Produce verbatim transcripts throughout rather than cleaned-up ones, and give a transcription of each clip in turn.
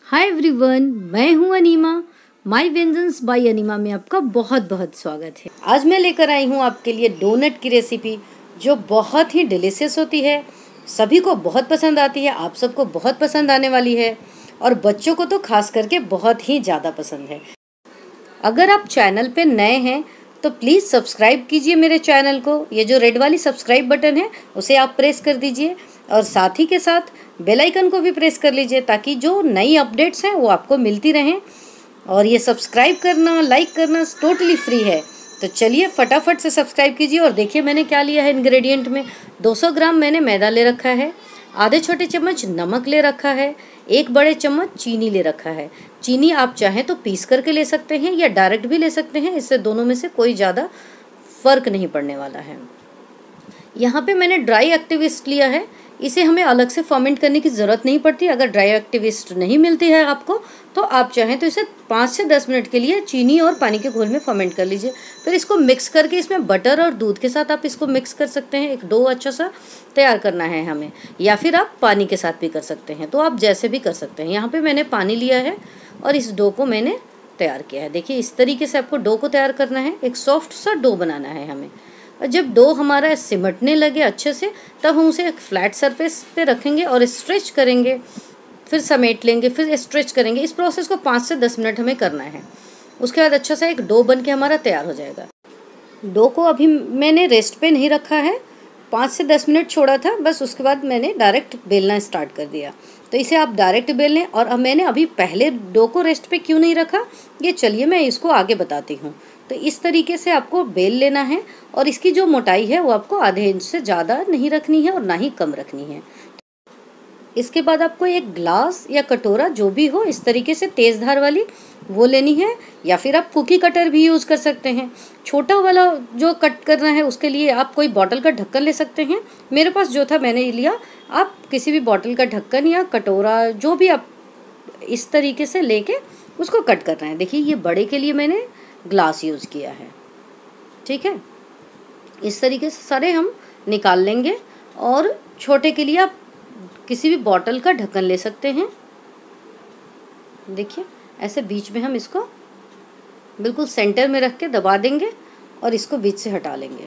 हाय everyone, मैं हूं Anima. My व्यंजन्स बाय अनीमा में आपका बहुत बहुत स्वागत है। आज मैं लेकर आई हूं आपके लिए डोनट की रेसिपी जो बहुत ही डिलीशियस होती है, सभी को बहुत पसंद आती है, आप सबको बहुत पसंद आने वाली है और बच्चों को तो खास करके बहुत ही ज़्यादा पसंद है। अगर आप चैनल पे नए हैं तो प्लीज़ सब्सक्राइब कीजिए मेरे चैनल को। ये जो रेड वाली सब्सक्राइब बटन है उसे आप प्रेस कर दीजिए और साथ ही के साथ बेल आइकन को भी प्रेस कर लीजिए ताकि जो नई अपडेट्स हैं वो आपको मिलती रहें। और ये सब्सक्राइब करना, लाइक करना टोटली फ्री है। तो चलिए फटाफट से सब्सक्राइब कीजिए। और देखिए मैंने क्या लिया है इंग्रेडिएंट में। दो सौ ग्राम मैंने मैदा ले रखा है, आधे छोटे चम्मच नमक ले रखा है, एक बड़े चम्मच चीनी ले रखा है। चीनी आप चाहें तो पीस करके ले सकते हैं या डायरेक्ट भी ले सकते हैं, इससे दोनों में से कोई ज़्यादा फर्क नहीं पड़ने वाला है। यहाँ पे मैंने ड्राई एक्टिविस्ट लिया है, इसे हमें अलग से फर्मेंट करने की ज़रूरत नहीं पड़ती। अगर ड्राई एक्टिविस्ट नहीं मिलती है आपको तो आप चाहें तो इसे पाँच से दस मिनट के लिए चीनी और पानी के घोल में फर्मेंट कर लीजिए। फिर इसको मिक्स करके इसमें बटर और दूध के साथ आप इसको मिक्स कर सकते हैं। एक डो अच्छा सा तैयार करना है हमें, या फिर आप पानी के साथ भी कर सकते हैं, तो आप जैसे भी कर सकते हैं। यहाँ पर मैंने पानी लिया है और इस डो को मैंने तैयार किया है। देखिए इस तरीके से आपको डो को तैयार करना है, एक सॉफ्ट सा डो बनाना है हमें। और जब डो हमारा सिमटने लगे अच्छे से तब हम उसे एक फ्लैट सरफेस पे रखेंगे और स्ट्रेच करेंगे, फिर समेट लेंगे, फिर स्ट्रेच करेंगे। इस प्रोसेस को पाँच से दस मिनट हमें करना है। उसके बाद अच्छा सा एक डो बन के हमारा तैयार हो जाएगा। डो को अभी मैंने रेस्ट पे नहीं रखा है, पाँच से दस मिनट छोड़ा था बस, उसके बाद मैंने डायरेक्ट बेलना स्टार्ट कर दिया। तो इसे आप डायरेक्ट बेल लें। और अब मैंने अभी पहले डो को रेस्ट पे क्यों नहीं रखा, ये चलिए मैं इसको आगे बताती हूँ। तो इस तरीके से आपको बेल लेना है और इसकी जो मोटाई है वो आपको आधे इंच से ज़्यादा नहीं रखनी है और ना ही कम रखनी है। इसके बाद आपको एक ग्लास या कटोरा जो भी हो इस तरीके से तेज़ धार वाली वो लेनी है, या फिर आप कुकी कटर भी यूज़ कर सकते हैं। छोटा वाला जो कट करना है उसके लिए आप कोई बॉटल का ढक्कन ले सकते हैं। मेरे पास जो था मैंने लिया। आप किसी भी बॉटल का ढक्कन या कटोरा जो भी आप इस तरीके से लेके उसको कट करना है। देखिए ये बड़े के लिए मैंने ग्लास यूज़ किया है, ठीक है। इस तरीके से सारे हम निकाल लेंगे। और छोटे के लिए आप किसी भी बॉटल का ढक्कन ले सकते हैं। देखिए ऐसे बीच में हम इसको बिल्कुल सेंटर में रख के दबा देंगे और इसको बीच से हटा लेंगे।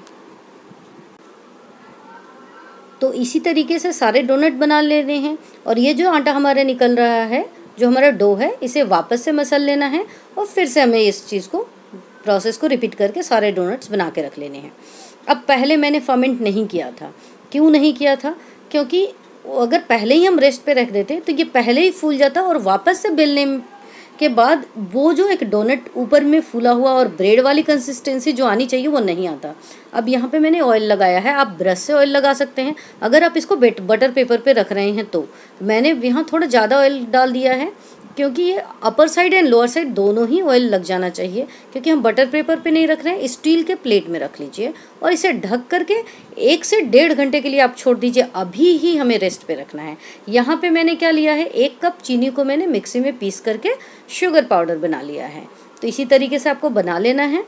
तो इसी तरीके से सारे डोनट बना लेने हैं। और ये जो आटा हमारा निकल रहा है, जो हमारा डो है, इसे वापस से मसल लेना है और फिर से हमें इस चीज़ को प्रोसेस को रिपीट करके सारे डोनट्स बना के रख लेने हैं। अब पहले मैंने फर्मेंट नहीं किया था। क्यों नहीं किया था? क्योंकि अगर पहले ही हम रेस्ट पे रख देते तो ये पहले ही फूल जाता और वापस से बेलने के बाद वो जो एक डोनट ऊपर में फूला हुआ और ब्रेड वाली कंसिस्टेंसी जो आनी चाहिए वो नहीं आता। अब यहाँ पे मैंने ऑयल लगाया है, आप ब्रश से ऑयल लगा सकते हैं। अगर आप इसको बटर पेपर पे रख रहे हैं तो मैंने यहाँ थोड़ा ज़्यादा ऑयल डाल दिया है, क्योंकि ये upper side and lower side दोनों ही ऑयल लग जाना चाहिए। क्योंकि हम बटर पेपर पे नहीं रख रहे हैं, स्टील के प्लेट में रख लीजिए और इसे ढक करके एक से डेढ़ घंटे के लिए आप छोड़ दीजिए। अभी ही हमें रेस्ट पे रखना है। यहाँ पे मैंने क्या लिया है, एक कप चीनी को मैंने मिक्सी में पीस करके शुगर पाउडर बना लिया है। तो इसी तरीके से आपको बना लेना है।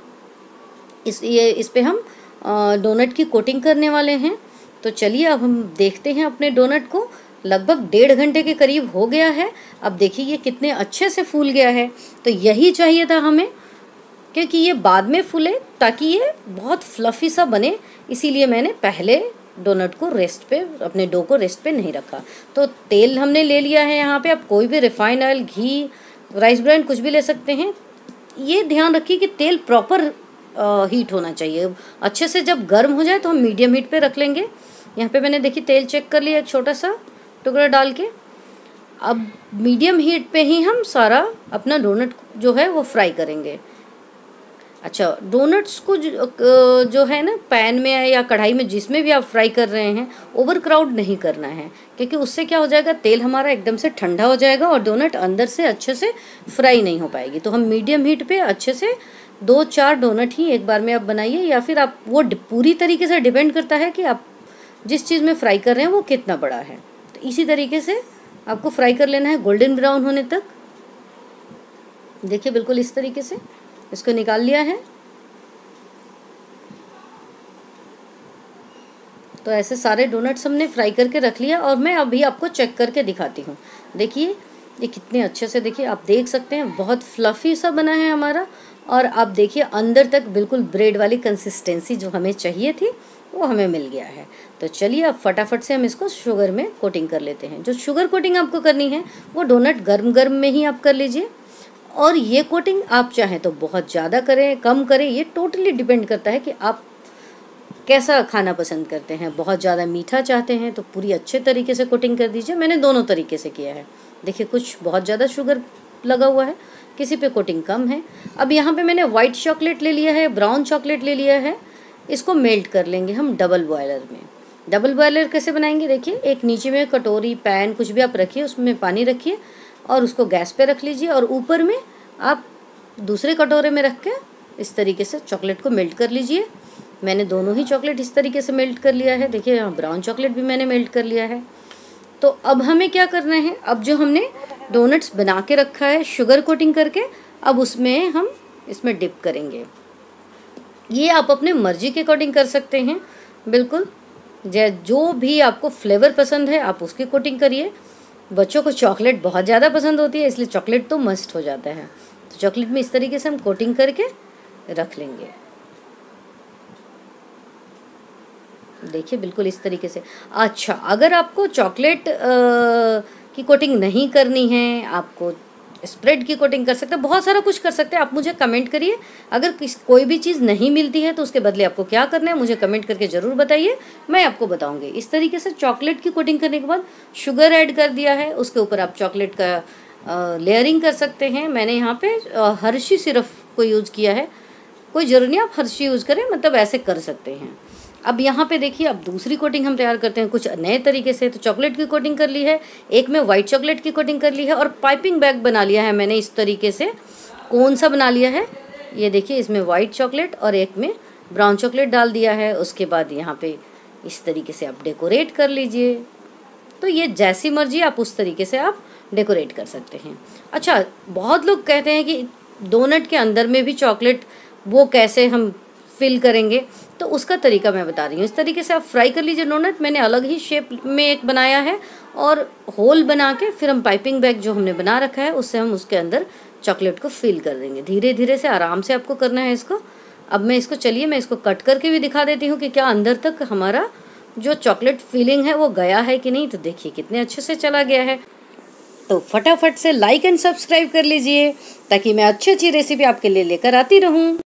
इस ये इस पर हम डोनट की कोटिंग करने वाले हैं। तो चलिए अब हम देखते हैं अपने डोनट को। लगभग डेढ़ घंटे के करीब हो गया है। अब देखिए ये कितने अच्छे से फूल गया है। तो यही चाहिए था हमें, क्योंकि ये बाद में फूले ताकि ये बहुत फ्लफ़ी सा बने, इसीलिए मैंने पहले डोनट को रेस्ट पे, अपने डो को रेस्ट पे नहीं रखा। तो तेल हमने ले लिया है यहाँ पे। आप कोई भी रिफाइंड ऑयल, घी, राइस ब्रान कुछ भी ले सकते हैं। ये ध्यान रखिए कि तेल प्रॉपर हीट होना चाहिए। अच्छे से जब गर्म हो जाए तो हम मीडियम हीट पे रख लेंगे। यहाँ पे मैंने देखिए तेल चेक कर लिया, एक छोटा सा टुकड़ा डाल के। अब मीडियम हीट पे ही हम सारा अपना डोनट जो है वो फ्राई करेंगे। अच्छा, डोनट्स को जो, जो है ना पैन में या कढ़ाई में जिसमें भी आप फ्राई कर रहे हैं, ओवर क्राउड नहीं करना है, क्योंकि उससे क्या हो जाएगा, तेल हमारा एकदम से ठंडा हो जाएगा और डोनट अंदर से अच्छे से फ्राई नहीं हो पाएगी। तो हम मीडियम हीट पे अच्छे से दो चार डोनट ही एक बार में आप बनाइए, या फिर आप वो पूरी तरीके से डिपेंड करता है कि आप जिस चीज़ में फ्राई कर रहे हैं वो कितना बड़ा है। तो इसी तरीके से आपको फ्राई कर लेना है गोल्डन ब्राउन होने तक। देखिए बिल्कुल इस तरीके से इसको निकाल लिया है। तो ऐसे सारे डोनट्स हमने फ्राई करके रख लिया और मैं अभी आपको चेक करके दिखाती हूँ। देखिए ये कितने अच्छे से, देखिए आप देख सकते हैं, बहुत फ्लफी सा बना है हमारा। और आप देखिए अंदर तक बिल्कुल ब्रेड वाली कंसिस्टेंसी जो हमें चाहिए थी वो हमें मिल गया है। तो चलिए अब फटाफट से हम इसको शुगर में कोटिंग कर लेते हैं। जो शुगर कोटिंग आपको करनी है वो डोनट गर्म गर्म में ही आप कर लीजिए। और ये कोटिंग आप चाहें तो बहुत ज़्यादा करें, कम करें, ये टोटली डिपेंड करता है कि आप कैसा खाना पसंद करते हैं। बहुत ज़्यादा मीठा चाहते हैं तो पूरी अच्छे तरीके से कोटिंग कर दीजिए। मैंने दोनों तरीके से किया है। देखिए कुछ बहुत ज़्यादा शुगर लगा हुआ है, किसी पे कोटिंग कम है। अब यहाँ पे मैंने वाइट चॉकलेट ले लिया है, ब्राउन चॉकलेट ले लिया है। इसको मेल्ट कर लेंगे हम डबल बॉयलर में। डबल बॉयलर कैसे बनाएंगे, देखिए एक नीचे में कटोरी, पैन, कुछ भी आप रखिए, उसमें पानी रखिए और उसको गैस पे रख लीजिए। और ऊपर में आप दूसरे कटोरे में रख के इस तरीके से चॉकलेट को मेल्ट कर लीजिए। मैंने दोनों ही चॉकलेट इस तरीके से मेल्ट कर लिया है। देखिए यहाँ ब्राउन चॉकलेट भी मैंने मेल्ट कर लिया है। तो अब हमें क्या करना है, अब जो हमने डोनट्स बना के रखा है शुगर कोटिंग करके, अब उसमें हम इसमें डिप करेंगे। ये आप अपने मर्जी के अकॉर्डिंग कर सकते हैं, बिल्कुल जो भी आपको फ्लेवर पसंद है आप उसकी कोटिंग करिए। बच्चों को चॉकलेट बहुत ज़्यादा पसंद होती है, इसलिए चॉकलेट तो मस्ट हो जाता है। तो चॉकलेट में इस तरीके से हम कोटिंग करके रख लेंगे। देखिए बिल्कुल इस तरीके से। अच्छा, अगर आपको चॉकलेट की कोटिंग नहीं करनी है, आपको स्प्रेड की कोटिंग कर सकते हैं, बहुत सारा कुछ कर सकते हैं। आप मुझे कमेंट करिए, अगर किस कोई भी चीज़ नहीं मिलती है तो उसके बदले आपको क्या करना है मुझे कमेंट करके ज़रूर बताइए, मैं आपको बताऊंगी। इस तरीके से चॉकलेट की कोटिंग करने के बाद शुगर ऐड कर दिया है, उसके ऊपर आप चॉकलेट का लेयरिंग कर सकते हैं। मैंने यहाँ पे हर्शी सिरप को यूज़ किया है, कोई ज़रूरी नहीं आप हर्शी यूज़ करें, मतलब ऐसे कर सकते हैं। अब यहाँ पे देखिए अब दूसरी कोटिंग हम तैयार करते हैं कुछ नए तरीके से। तो चॉकलेट की कोटिंग कर ली है, एक में वाइट चॉकलेट की कोटिंग कर ली है और पाइपिंग बैग बना लिया है मैंने इस तरीके से। कौन सा बना लिया है, ये देखिए, इसमें वाइट चॉकलेट और एक में ब्राउन चॉकलेट डाल दिया है। उसके बाद यहाँ पे इस तरीके से आप डेकोरेट कर लीजिए। तो ये जैसी मर्जी आप उस तरीके से आप डेकोरेट कर सकते हैं। अच्छा, बहुत लोग कहते हैं कि डोनट के अंदर में भी चॉकलेट वो कैसे हम फिल करेंगे, तो उसका तरीका मैं बता रही हूँ। इस तरीके से आप फ्राई कर लीजिए डोनट। मैंने अलग ही शेप में एक बनाया है और होल बना के फिर हम पाइपिंग बैग जो हमने बना रखा है उससे हम उसके अंदर चॉकलेट को फिल कर देंगे। धीरे धीरे से आराम से आपको करना है इसको। अब मैं इसको, चलिए मैं इसको कट करके भी दिखा देती हूँ कि क्या अंदर तक हमारा जो चॉकलेट फिलिंग है वो गया है कि नहीं। तो देखिए कितने अच्छे से चला गया है। तो फटाफट से लाइक एंड सब्सक्राइब कर लीजिए ताकि मैं अच्छी अच्छी रेसिपी आपके लिए लेकर आती रहूँ।